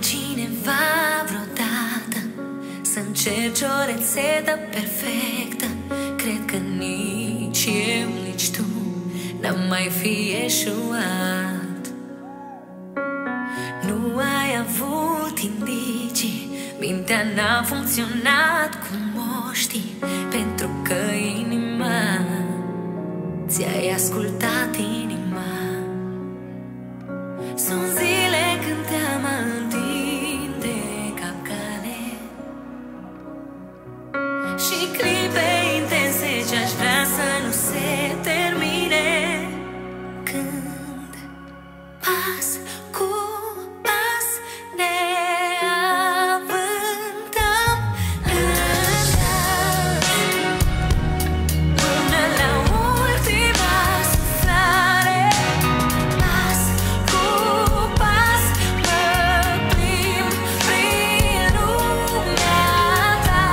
cineva vreodată să încerci o rețetă perfectă. Cred că nici eu, nici tu n-am mai fi eșuat. Nu ai avut indicii, mintea n-a funcționat cum o știi, pentru că inima ți-ai ascultat inima. Sunt zile când te-am întinde capcane și clipe intense ce-aș vrea să nu se termine, când pas cu pas ne avântăm până la ultima suflare. Pas cu pas mă plimb prin lumea ta.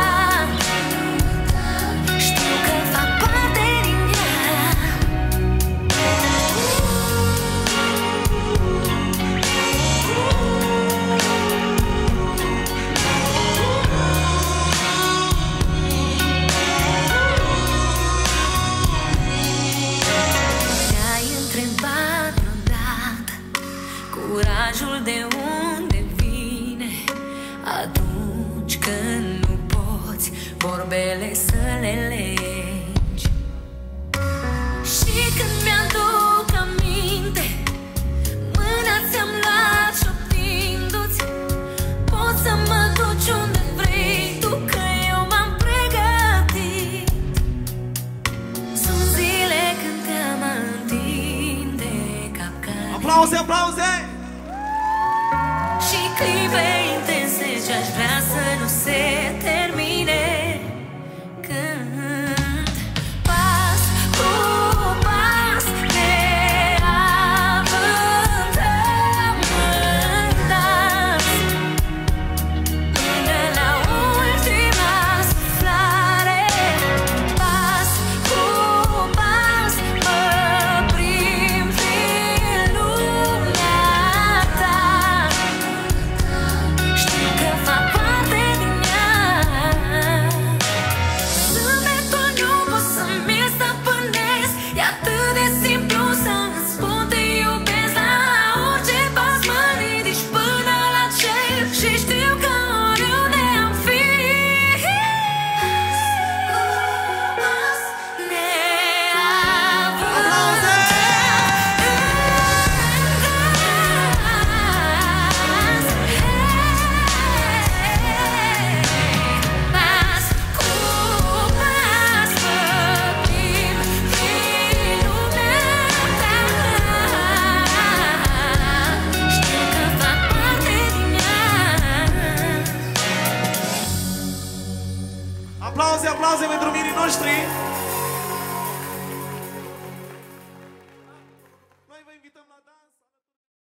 Știu că fac parte din ea. Te-ai întrebat vreodată curajul de unde vine atunci când nu poți vorbele să le legi? Și când mi-aduc aminte, mâna ți-am luat șoptindu-ți, poți să mă duci unde vrei tu, că eu m-am pregătit. Sunt zile când te-am întinde capcane Aplauze, aplauze! și clipe intense ce-aș vrea să nu se termine, când pas cu pas ne avântăm în dans până la ultima suflare. Pas cu pas mă plimb prin lumea ta. Știu că fac parte din ea. Zâmbetul nu pot să mi-l stăpânesc, e atât de simplu să-mi spun te iubesc. La orice pas mă ridici până la cer și știu că oriunde am fi, pas ne avântăm pas cu pas mă plimb prin lumea ta. Știu că fac parte din ea. Aplauze, aplauze pentru mirii noștri! Noi vă invităm la dans!